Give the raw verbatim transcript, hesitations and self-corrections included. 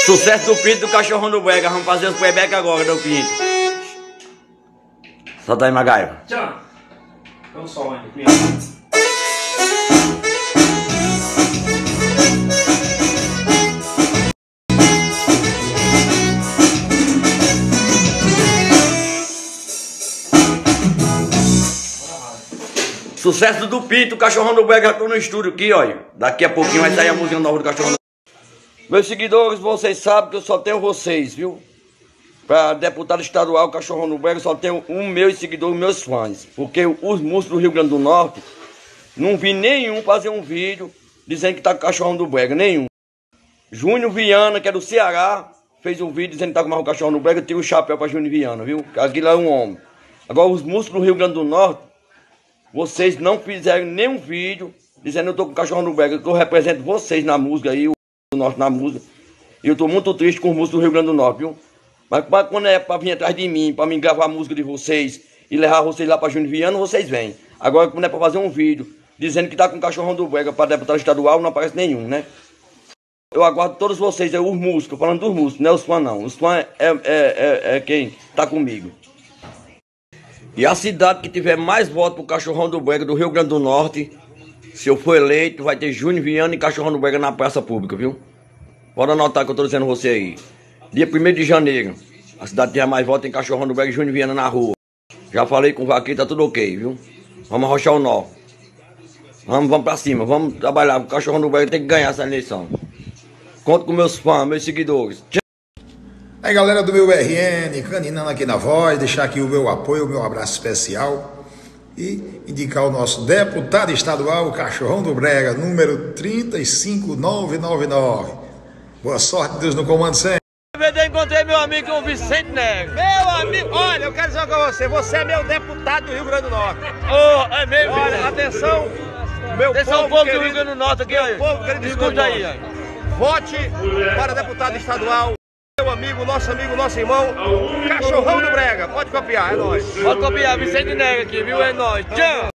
Sucesso do Pinto do Cachorrão do Brega. Vamos fazer os playback agora do Pinto. Solta aí, Magaio. Tchau. Vamos só ainda, Pinto. Sucesso do Pinto, o Cachorrão do Brega. Já tô no estúdio aqui, olha. Daqui a pouquinho vai sair a música nova do Cachorrão do Brega. Meus seguidores, vocês sabem que eu só tenho vocês, viu? Para deputado estadual, Cachorrão do Brega, só tenho um meu seguidor, meus fãs. Porque os músicos do Rio Grande do Norte, não vi nenhum fazer um vídeo dizendo que tá com o Cachorrão do Brega, nenhum. Júnior Viana, que é do Ceará, fez um vídeo dizendo que tá com o Cachorrão do Brega. Eu tiro o chapéu para Júnior Viana, viu? Aquilo é um homem. Agora, os músicos do Rio Grande do Norte, vocês não fizeram nenhum vídeo dizendo que eu tô com o Cachorrão do Brega. Eu represento vocês na música aí, o Norte na música. E eu tô muito triste com os músicos do Rio Grande do Norte, viu? Mas quando é pra vir atrás de mim, pra mim gravar a música de vocês e levar vocês lá pra Júnior Viana, vocês vêm. Agora quando é pra fazer um vídeo dizendo que tá com o Cachorrão do Brega pra deputado estadual, não aparece nenhum, né? Eu aguardo todos vocês, é os músicos, falando dos músicos, não é os fãs não. Os fãs é, é, é, é quem tá comigo. E a cidade que tiver mais votos pro Cachorrão do Brega do Rio Grande do Norte, se eu for eleito, vai ter Júnior Viana e Cachorrão do Brega na praça pública, viu? Pode anotar que eu tô dizendo você aí. Dia primeiro de janeiro, a cidade tiver mais votos, tem Cachorrão do Brega e Júnior Viana na rua. Já falei com o Vaquinho, tá tudo ok, viu? Vamos arrochar o nó. Vamos, vamos pra cima, vamos trabalhar. O Cachorrão do Brega tem que ganhar essa eleição. Conto com meus fãs, meus seguidores. Aí galera do meu R N, caninando aqui na voz, deixar aqui o meu apoio, o meu abraço especial e indicar o nosso deputado estadual, o Cachorrão do Brega, número trinta e cinco mil novecentos e noventa e nove. Boa sorte, Deus no comando sempre. Eu encontrei meu amigo o Vicente Neves. Meu amigo, olha, eu quero dizer com você, você é meu deputado do Rio Grande do Norte. Oh, é mesmo? Olha, atenção, meu atenção, povo, povo querido, do Rio Grande do Norte aqui, olha. povo querido, escuta aí, olha. Vote para deputado estadual. Meu amigo, nosso amigo, nosso irmão, Cachorrão do Brega. Pode copiar, é nóis. Pode copiar, Vicente Neves aqui, viu? É nóis. Tchau!